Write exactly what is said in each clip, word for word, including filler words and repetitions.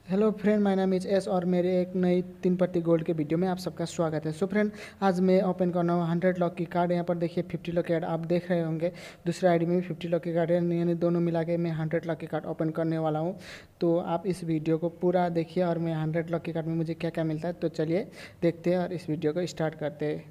Hello friend, my name is S और मेरे एक नई तीन पत्ती गोल्ड के वीडियो में आप सबका स्वागत है। सो फ्रेंड, आज मैं ओपन करना हूँ हंड्रेड लॉक की कार्ड। यहाँ पर देखिए फिफ्टी लॉक की कार्ड आप देख रहे होंगे। दूसरे आईडी में भी फिफ्टी लॉक की कार्ड है, यानी दोनों मिला के मैं हंड्रेड लॉक की कार्ड ओपन करने वाला हूँ। तो आप इस वीडियो को पूरा देखिए और मैं हंड्रेड लॉक की कार्ड में मुझे क्या क्या मिलता है तो चलिए देखते हैं और इस वीडियो को स्टार्ट करते हैं।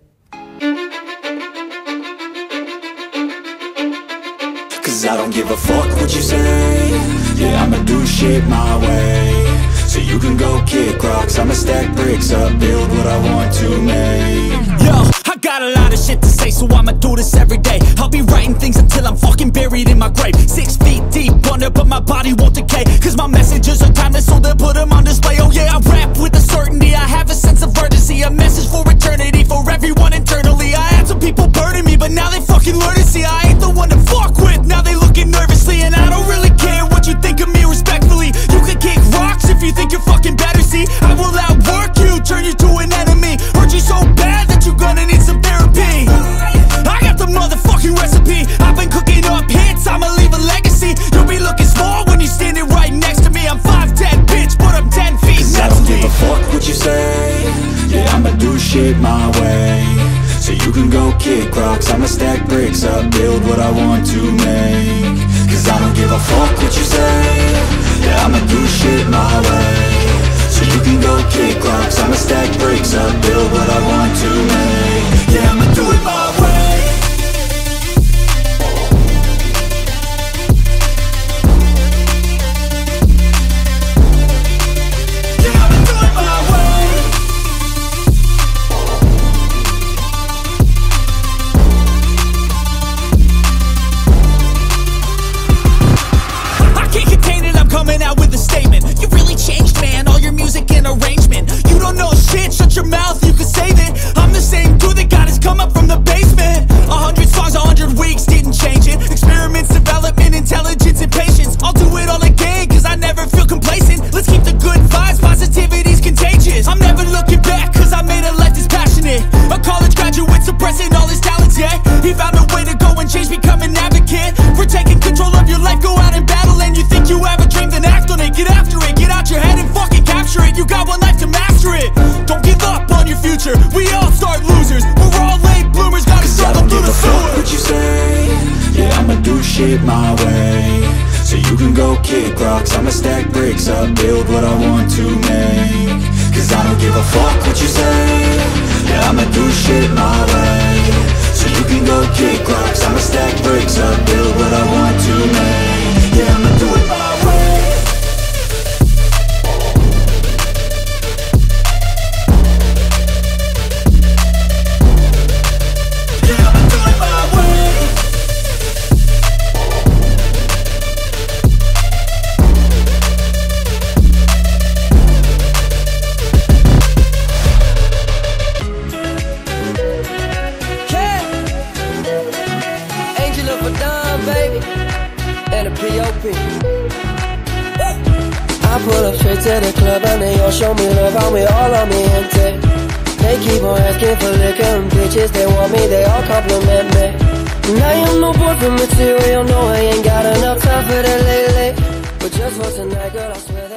Cause I don't give a fuck what you say. Yeah, I'ma do shit my way. So you can go kick rocks, I'ma stack bricks up, build what I want to make. Yo, I got a lot of shit to say, so I'ma do this every day. I'll be writing things until I'm fucking buried in my grave. Six feet deep under, but my body won't decay. Cause my messages are timeless, so they'll put them on display. Oh yeah, I rap with a certainty, I have a sense of urgency. A message for eternity, for everyone internally. I had some people burning me, but now they fucking learn to see I ain't the one to fuck with. Now they looking nervously, and I don't really care what you think of me respectfully. You can kick rocks if you think you're fucking better, see I will outwork you, turn you to an enemy. Hurt you so bad that you're gonna need some therapy. I got the motherfucking recipe, I've been cooking up hits, I'ma leave a legacy. You'll be looking small when you're standing right next to me. I'm five ten, bitch, but I'm ten feet. Cause I don't give a fuck what you say. Yeah, I'ma do shit my way. So you can go kick rocks, I'ma stack bricks up, build what I want to make. Cause I don't give a fuck what you say. Yeah, I'ma do shit my way. So you can go kick rocks, I'ma stack bricks up, build what I want to make. Yeah, I'ma do it my way. Coming out with a statement. You really changed, man, all your music and arrangement. You don't know shit, shut your mouth, you can save it. I'm the same dude that got his come up from the basement. A hundred songs, a hundred weeks, didn't change it. Experiments, development, intelligence, and patience. I'll do it all again, cause I never feel complacent. Let's keep the good vibes, positivity's contagious. I'm never looking back, cause I made a life that's passionate. A college graduate suppressing all his talents, yeah. He found a way to go and change, become an advocate. For taking control of your life, go out and battle. And you think you have a dream, then act on it. Get after it, get out your head and fucking capture it. You got one life to master it. Don't give up on your future, we all start losers. We're all late bloomers, gotta struggle through the sewer. What you say? Yeah, I'ma do shit my way. So you can go kick rocks, I'ma stack bricks up, build what I want to make. Cause I don't give a fuck what you say. Yeah, I'ma do shit my way. So you can go kick rocks, I'ma stack bricks up, build what I want to make. Yeah, I'ma do it my way. P O P. I pull up straight to the club and they all show me love, on me, all on me, gente. They keep on asking for liquor and bitches, they want me, they all compliment me. And I am no boyfriend material, no, I ain't got enough time for that lately. But just for tonight, girl, I swear that